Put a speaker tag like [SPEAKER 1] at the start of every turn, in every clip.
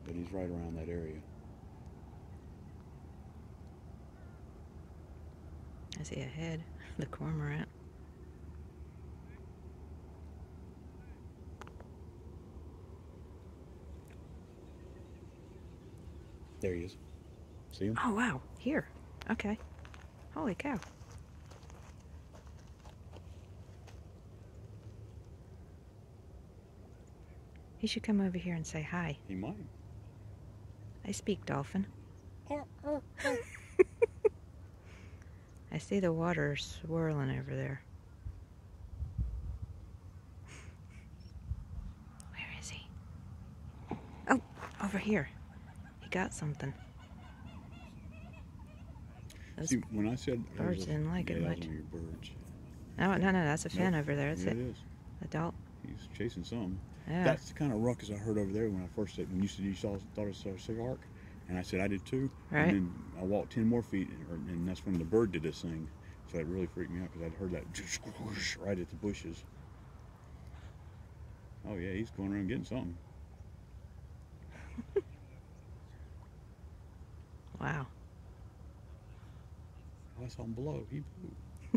[SPEAKER 1] but he's right around that area.
[SPEAKER 2] I see a head, the cormorant.
[SPEAKER 1] There he is. See him?
[SPEAKER 2] Oh, wow. Here. Okay. Holy cow. He should come over here and say hi.
[SPEAKER 1] He might.
[SPEAKER 2] I speak dolphin. I see the water swirling over there. Where is he? Oh, over here. He got something. Those
[SPEAKER 1] See, when I said
[SPEAKER 2] birds didn't like it much.
[SPEAKER 1] Those are your birds.
[SPEAKER 2] No, that's a fin over there. That's
[SPEAKER 1] Yeah,
[SPEAKER 2] it.
[SPEAKER 1] it is.
[SPEAKER 2] Adult.
[SPEAKER 1] He's chasing something.
[SPEAKER 2] Yeah.
[SPEAKER 1] That's the kind of ruckus I heard over there when I first said, when you said you thought it was a cigar arc, and I said I did too.
[SPEAKER 2] Right.
[SPEAKER 1] And then I walked 10 more feet, and that's when the bird did this thing. So it really freaked me out because I'd heard that right at the bushes. Oh yeah, he's going around getting something.
[SPEAKER 2] Wow.
[SPEAKER 1] Oh, I saw him below. He blew.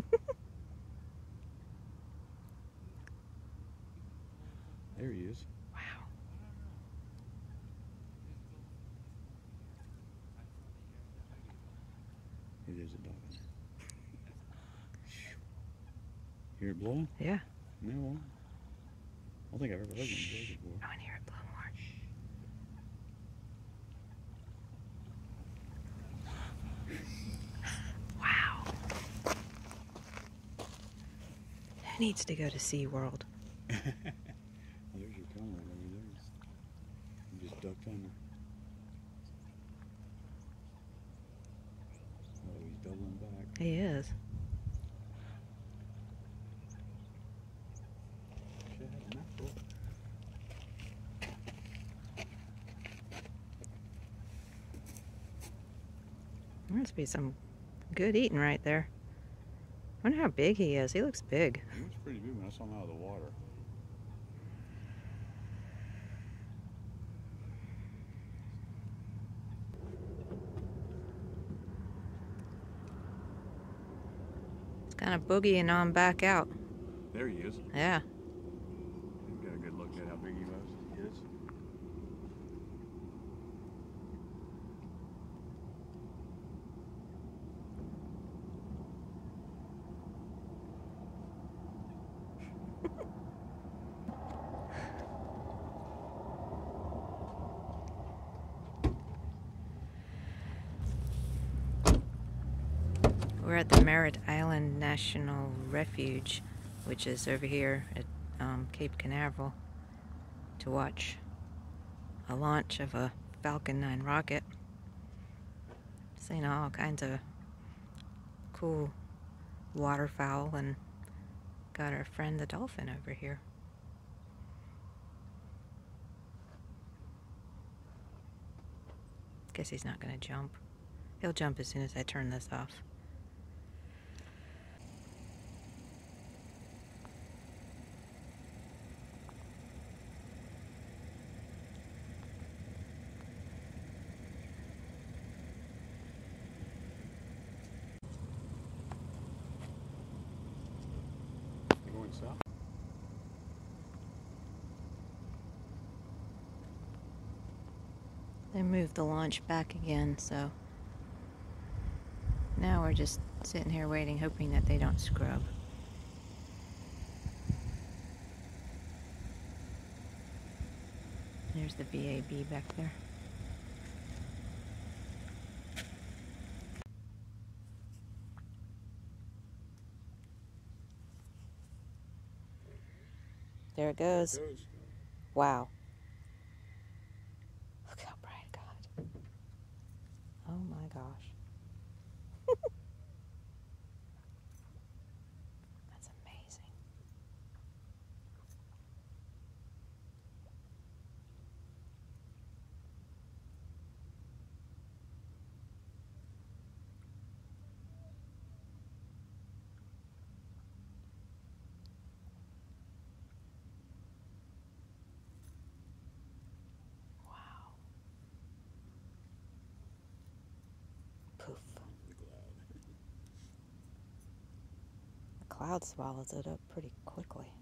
[SPEAKER 1] There he is.
[SPEAKER 2] Wow.
[SPEAKER 1] It is a dolphin. Hear it blowing?
[SPEAKER 2] Yeah.
[SPEAKER 1] No. I don't think I've ever heard one blow before.
[SPEAKER 2] I want to hear it blow more. Wow. Who needs to go to SeaWorld?
[SPEAKER 1] Oh, there's your camera over there. You just ducked under. Oh, he's doubling back.
[SPEAKER 2] He is. There must be some good eating right there. I wonder how big he is. He looks big.
[SPEAKER 1] He was pretty big when I saw him out of the water.
[SPEAKER 2] It's kind of boogieing on back out.
[SPEAKER 1] There he is.
[SPEAKER 2] Yeah.
[SPEAKER 1] He's got a good look at how big he was. He is.
[SPEAKER 2] We're at the Merritt Island National Refuge, which is over here at Cape Canaveral, to watch a launch of a Falcon 9 rocket. Seen all kinds of cool waterfowl, and got our friend the dolphin over here. Guess he's not going to jump. He'll jump as soon as I turn this off.
[SPEAKER 1] You're going south?
[SPEAKER 2] They moved the launch back again, so now we're just sitting here waiting, hoping that they don't scrub. There's the VAB back there. There it goes.
[SPEAKER 1] There it goes.
[SPEAKER 2] Wow. Look how bright it got. Oh my gosh. That's amazing. Wow. cloud swallows it up pretty quickly.